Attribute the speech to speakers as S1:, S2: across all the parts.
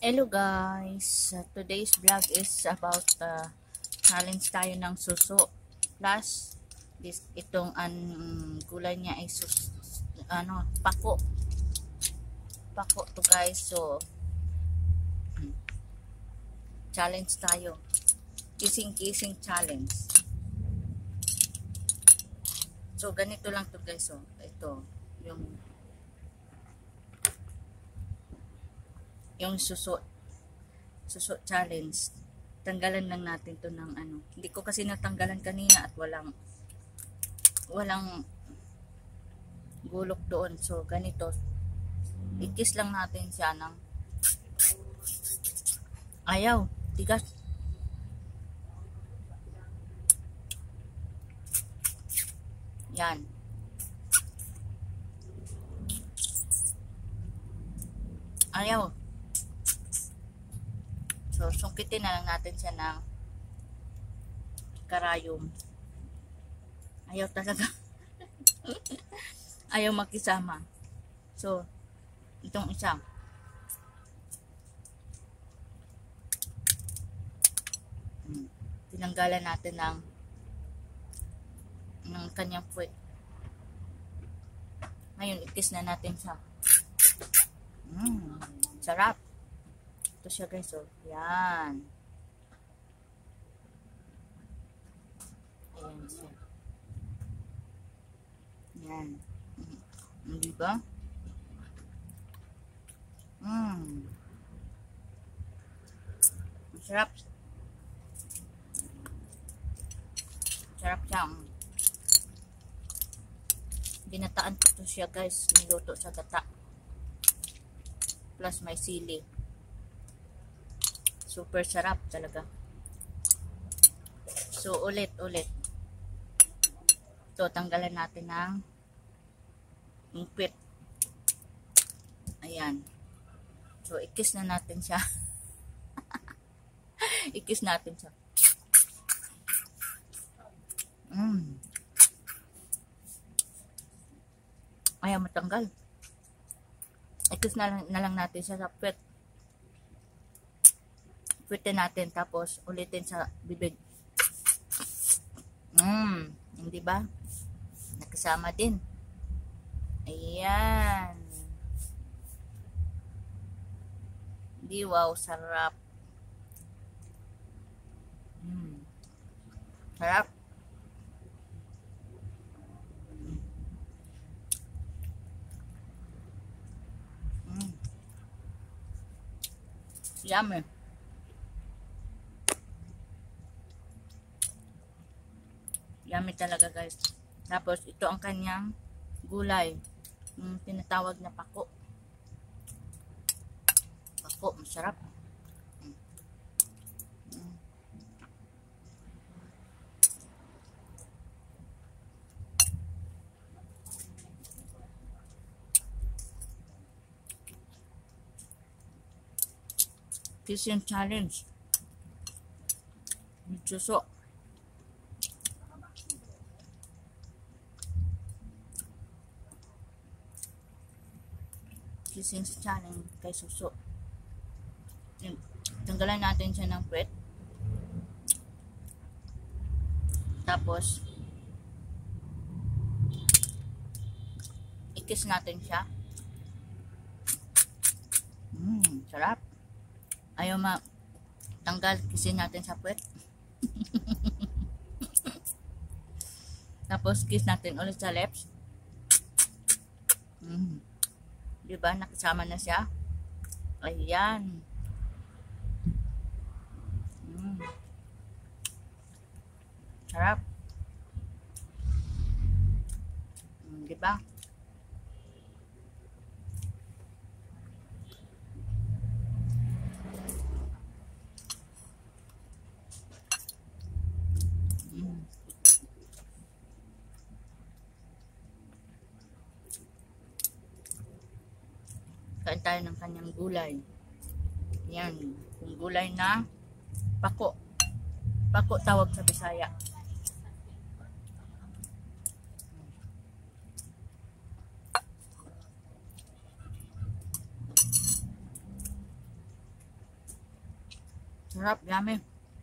S1: Hello guys, today's vlog is about challenge tayo ng suso plus itong gulay niya ay pako to guys. So challenge tayo, kissing challenge. So ganito lang to guys. So ito yung suso challenge. Tanggalan lang natin to ng hindi ko kasi natanggalan kanina at walang gulok doon. So ganito, ikis lang natin siya ng ayaw, tigas. Yan. Ayaw. So, sungkitin na lang natin siya ng karayom. Ayaw talaga. Ayaw makisama. So, itong isa. Tinanggalan natin ng kanyang puwet. Ngayon, ikis na natin siya. Sarap. Ito siya guys, oh. Yan. Ayan siya. Yan. Hindi ba? Sarap. Sarap siya. Binataan ko to siya guys. Niluto sa gata. Plus may sili. Super sarap talaga. So ulit. Ito, tanggalan natin ng ingpit. Ayan. So ikis na natin siya. Ikis natin siya. Ayaw matanggal. Ikis na lang natin siya sa puwet. Puwetin natin, tapos ulitin sa bibig. Hindi ba? Nakasama din. Ayan. Di wow, sarap. Sarap. Yummy. Yummy talaga guys. Tapos ito ang kanyang gulay. Tinatawag na pako. Pako, masarap. Kissing challenge. Suso. Kissing challenge kay suso. Tanggalan natin siya ng puwet. Tapos ikis natin siya. Sarap. Ayaw tanggal, kisin natin sa puwet. Tapos kiss natin ulit sa lips. Diba? Nakasama na siya. Ayan. Sarap. Diba? Kain tayo ng kanyang gulay. Yan. Yung gulay na pako. Pako tawag sa Bisaya. Sarap, yummy.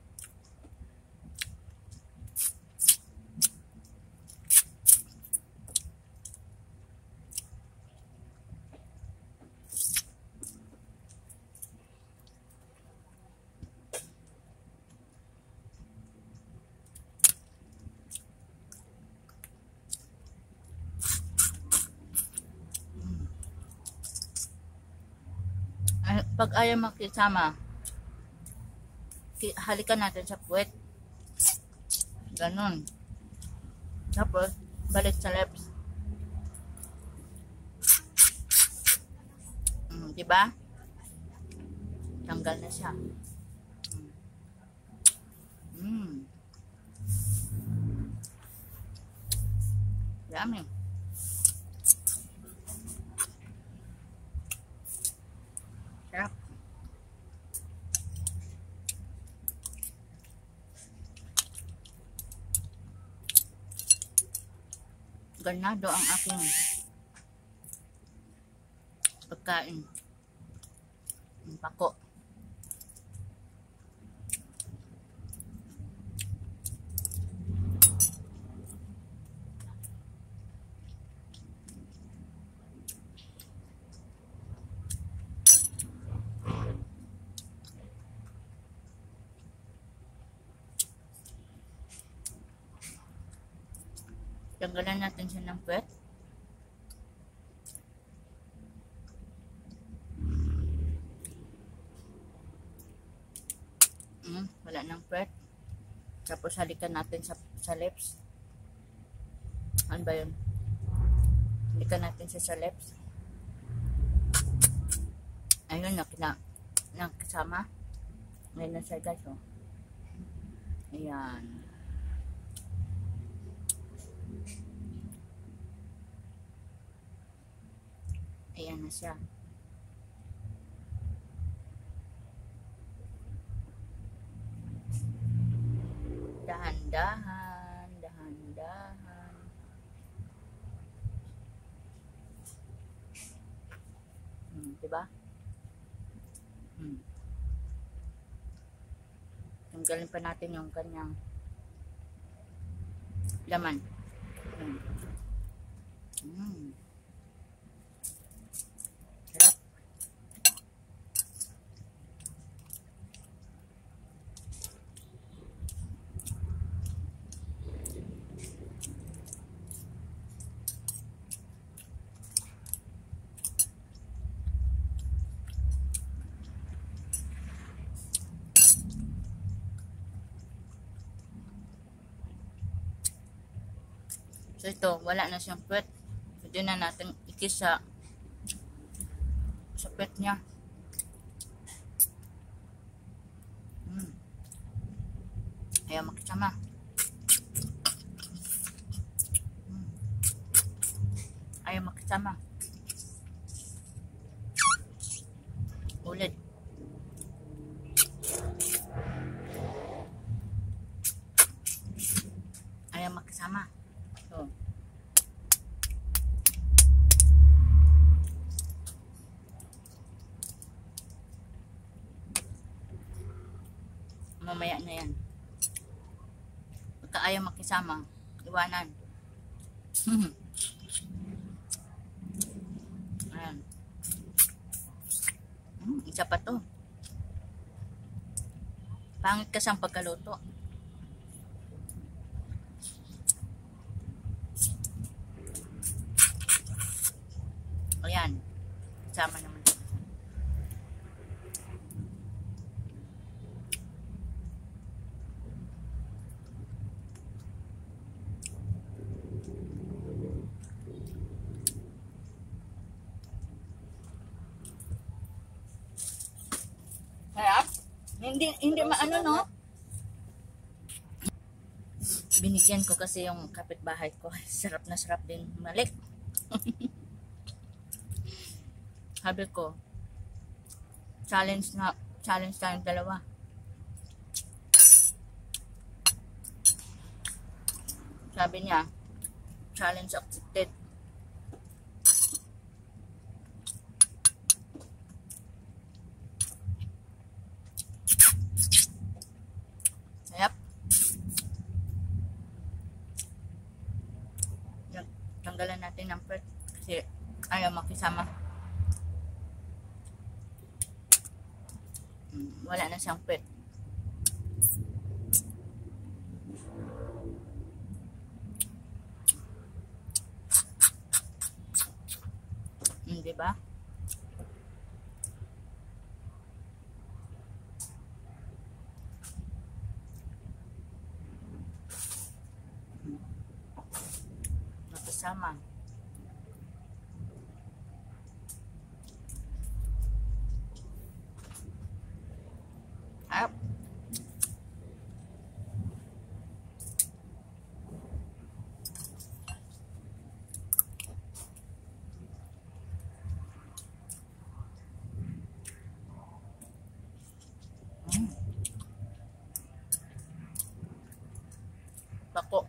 S1: Pag ayaw makisama, halikan natin sa puwet. Ganon. Tapos, balik sa lips. Diba? Tanggal na siya. Yummy. Sarap. Ganado ang aking pagkain. Pako. Tanggalan natin siya ng puwet. Wala ng puwet. Tapos halikan natin sa lips. Ano ba yun? Halikan natin siya sa lips. Ayun, nakasama. Ngayon na siya guys, oh. Ayan. Ayan na siya. Dahan-dahan, dahan-dahan. Diba? Tanggalin pa natin yung kanyang laman. Sarap. So ito, wala na siyang puwet. Pwede na natin ikis sa puwet niya. Ayaw makisama. Ayaw makisama. Ulit. Ayaw makisama. So, mamaya na yan. Pagka ayaw makisama, iwanan. Ayan. Isa pa to. Pangit kasi ang pagkaluto. Ayan. Sama naman. Kaya, hindi maano, no? Binigyan ko kasi yung kapitbahay ko. Sarap na sarap din. Malik. Sabi ko, challenge tayong dalawa. Sabi niya, challenge accepted. Ayaw makisama. Wala na siyang pet. Diba? Nakisama. Up. Bako.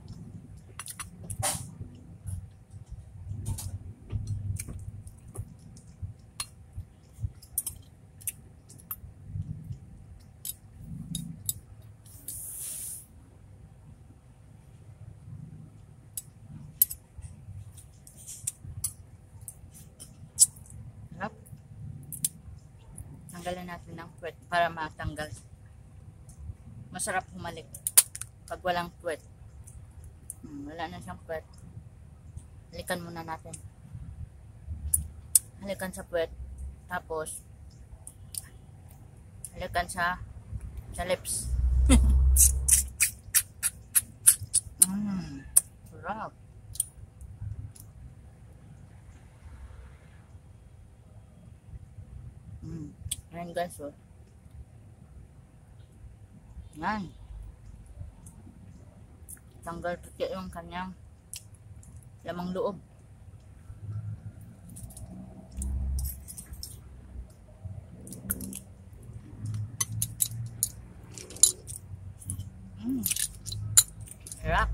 S1: Sarap. Tanggalan natin ng puwet para matanggal. Masarap humalik pag walang puwet. Wala na siyang puwet. Halikan muna natin. Halikan sa puwet. Tapos halikan sa lips. Sarap. Ayan guys, oh. Yan. Tanggal pati yung kanyang lamang loob. Sarap.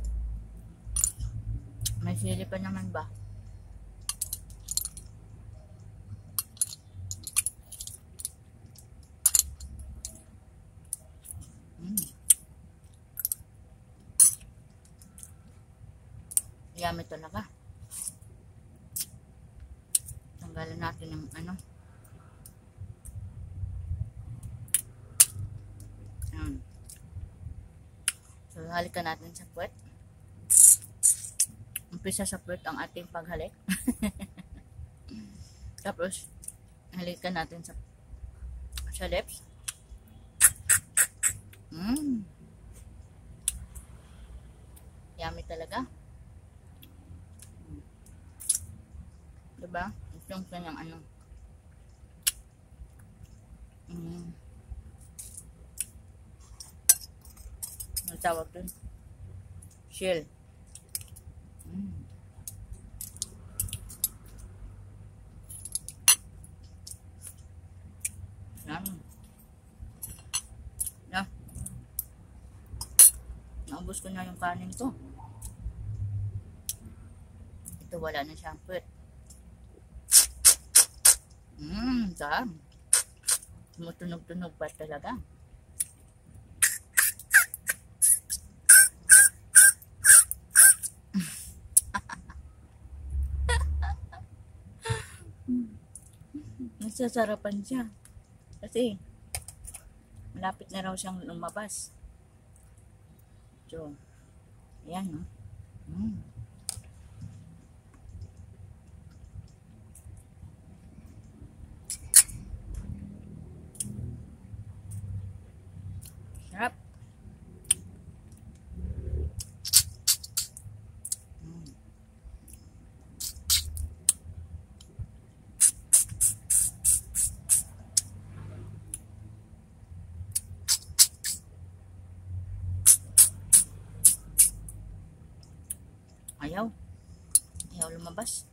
S1: May sili pa naman ba? Yummy talaga. Tanggalan natin yung ano. So, halikan natin sa puwet. Umpisa sa puwet ang ating paghalik. Tapos, halikan natin sa lips. Yummy talaga. Diba? Ito yung kanyang ano. Ang tawag dun? Shell. Yan. Na. Naubos ko na yung kanin ko. Ito wala na siyang puwet. Sarap. Tumutunog-tunog pa talaga. Nasasarapan siya. Kasi, malapit na raw siyang lumabas. So, ayan, no? Sarap. Ayaw lumabas.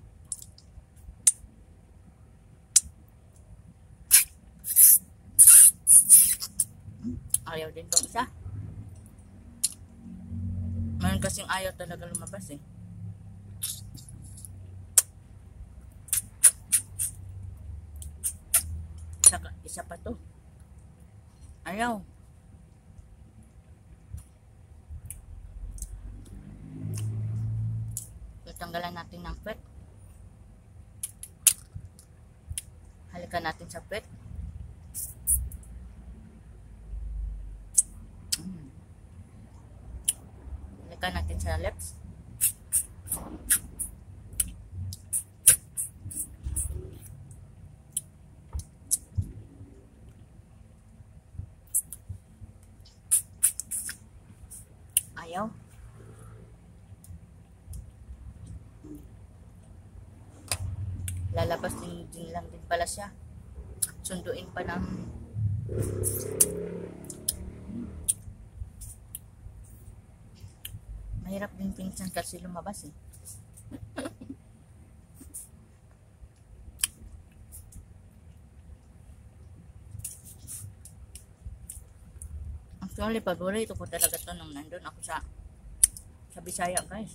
S1: Ayaw din tong isa. Mayroon kasing ayaw talaga lumabas eh. Isa pa to. Ayaw. Tanggalan natin ng puwet. Balikan natin sa puwet. Balikan natin sa lips. Ayaw. Lalabas din lang din pala siya. Sunduin pa ng mahirap din pinsan kasi lumabas eh. Actually, paborito ko talaga to nung nandun ako sa Bisaya, guys.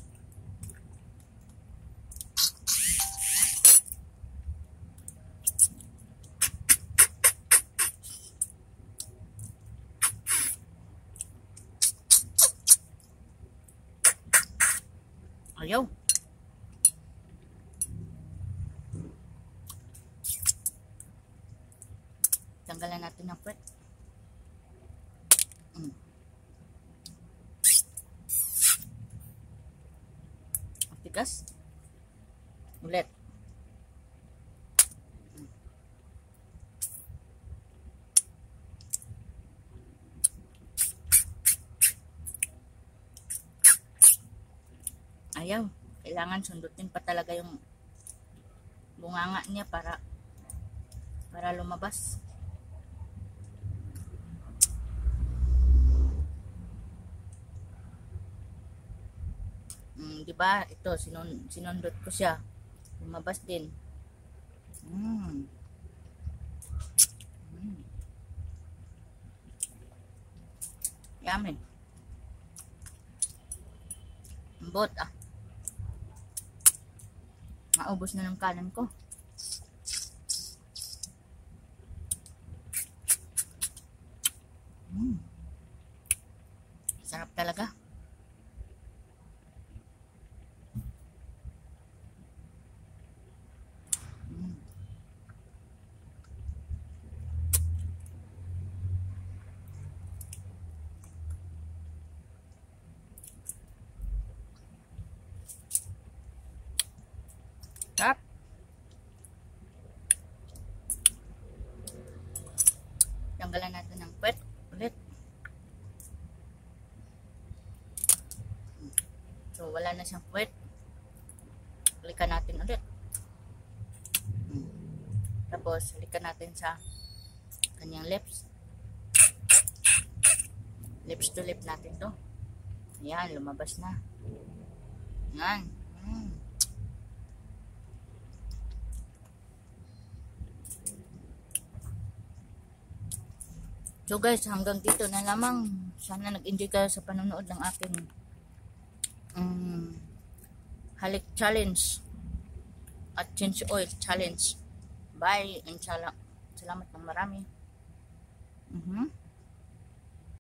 S1: Ayaw. Tanggalan natin ng puwet. Tigas. Ulit. Ayaw. Kailangan sundutin pa talaga yung bunganga niya para lumabas. Diba? Ito, sinundot ko siya. Lumabas din. Yummy. Ambot ah. Maubos na ng kanan ko. Sarap talaga. Sarap. Tanggalan natin ng puwet ulit. So, wala na siyang puwet. Balikan natin ulit. Tapos, balikan natin sa kanyang lips. Lips to lip natin to. Ayan, lumabas na. Ayan. So guys, hanggang dito na lamang. Sana nag-enjoy kayo sa panonood ng aking halik challenge at change oil challenge. Bye. Inshallah. Salamat ng marami.